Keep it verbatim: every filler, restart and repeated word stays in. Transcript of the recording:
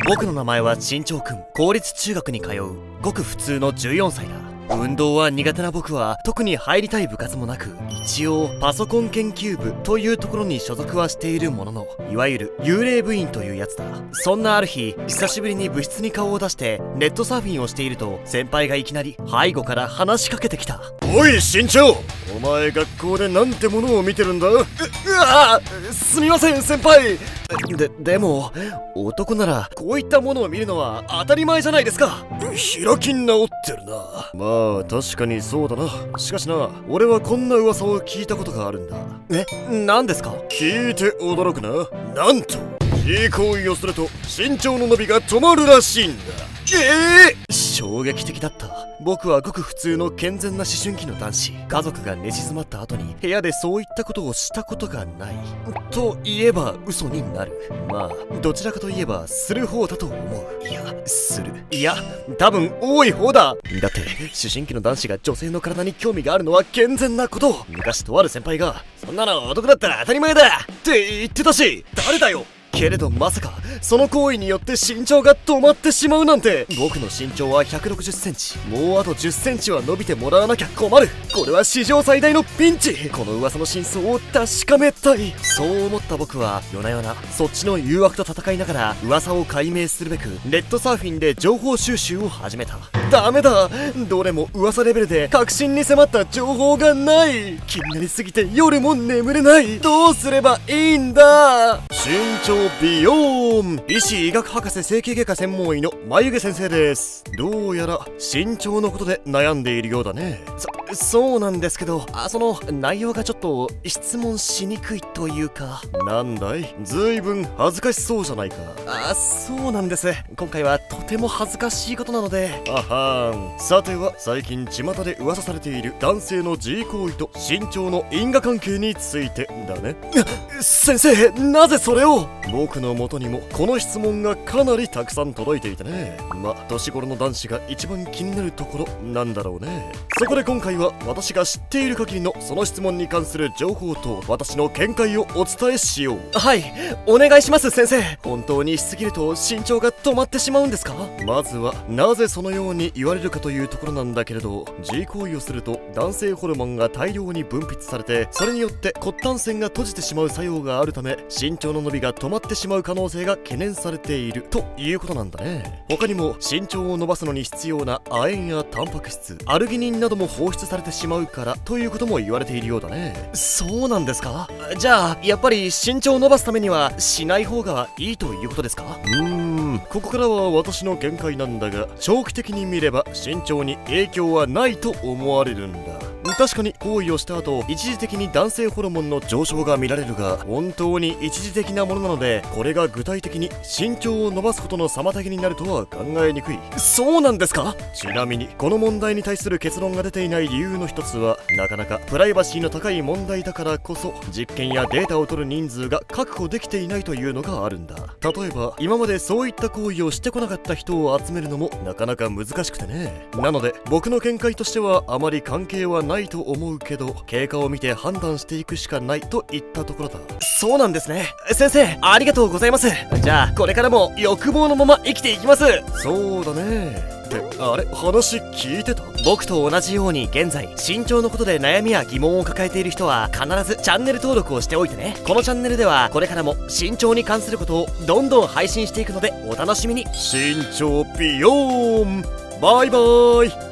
僕の名前は新潮くん。公立中学に通うごく普通のじゅうよんさいだ。運動は苦手な僕は特に入りたい部活もなく、一応パソコン研究部というところに所属はしているものの、いわゆる幽霊部員というやつだ。そんなある日、久しぶりに部室に顔を出してネットサーフィンをしていると、先輩がいきなり背後から話しかけてきた。 おい新潮、お前学校でなんてものを見てるんだ。う、うわすみません先輩。で、でも男ならこういったものを見るのは当たり前じゃないですか。 開き直ってるな。まあ確かにそうだな。しかしな、俺はこんな噂を聞いたことがあるんだ。 え、何ですか？ 聞いて驚くな。なんと G 行為をすると身長の伸びが止まるらしいんだ。 ええー、衝撃的だった。僕はごく普通の健全な思春期の男子。家族が寝静まった後に部屋でそういったことをしたことがないと言えば嘘になる。まあどちらかといえばする方だと思う。いや、する、いや多分多い方だ。だって思春期の男子が女性の体に興味があるのは健全なこと。昔とある先輩がそんなの男だったら当たり前だって言ってたし。誰だよ。けれどまさかその行為によって身長が止まってしまうなんて。僕の身長はひゃくろくじゅっセンチ。もうあとじゅっセンチは伸びてもらわなきゃ困る。これは史上最大のピンチ。この噂の真相を確かめたい。そう思った僕は夜な夜なそっちの誘惑と戦いながら噂を解明するべくネットサーフィンで情報収集を始めた。ダメだ、どれも噂レベルで確信に迫った情報がない。気になりすぎて夜も眠れない。どうすればいいんだ。 身長美容医師医学博士整形外科専門医の眉毛先生です。どうやら身長のことで悩んでいるようだね。 そ、そうなんですけど、あその内容がちょっと質問しにくいというか。 なんだい、ずいぶん恥ずかしそうじゃないか。 あ、そうなんです。今回はとても恥ずかしいことなので。 あはーん。さては最近巷で噂されている男性の G 行為と身長の因果関係についてだね。 先生、なぜそれを。 僕の元にもこの質問がかなりたくさん届いていてね。ま、年頃の男子が一番気になるところなんだろうね。そこで今回は私が知っている限りのその質問に関する情報と私の見解をお伝えしよう。 はい、お願いします先生。本当にしすぎると身長が止まってしまうんですか？ まずはなぜそのように言われるかというところなんだけれど、 G 行為をすると男性ホルモンが大量に分泌されて、それによって骨端線が閉じてしまう作用があるため、身長の伸びが止まってしまう可能性が懸念されているということなんだね。他にも身長を伸ばすのに必要な亜鉛やタンパク質、アルギニンなども放出されてしまうからということも言われているようだね。 そうなんですか？じゃあやっぱり身長を伸ばすためにはしない方がいいということですか？ うーん、ここからは私の見解なんだが、長期的に見れば身長に影響はないと思われるんだ。確かに行為をした後一時的に男性ホルモンの上昇が見られるが、本当に一時的なものなので、これが具体的に身長を伸ばすことの妨げになるとは考えにくい。 そうなんですか？ ちなみにこの問題に対する結論が出ていない理由の一つは、なかなかプライバシーの高い問題だからこそ実験やデータを取る人数が確保できていないというのがあるんだ。例えば今までそういった行為をしてこなかった人を集めるのもなかなか難しくてね。なので僕の見解としてはあまり関係はないと思うけど、経過を見て判断していくしかないといったところだ。 そうなんですね。先生、ありがとうございます。じゃあこれからも欲望のまま生きていきます。 そうだね。ってあれ、話聞いてた？ 僕と同じように現在身長のことで悩みや疑問を抱えている人は必ずチャンネル登録をしておいてね。このチャンネルではこれからも身長に関することをどんどん配信していくのでお楽しみに。 身長ビヨーン。バイバーイ。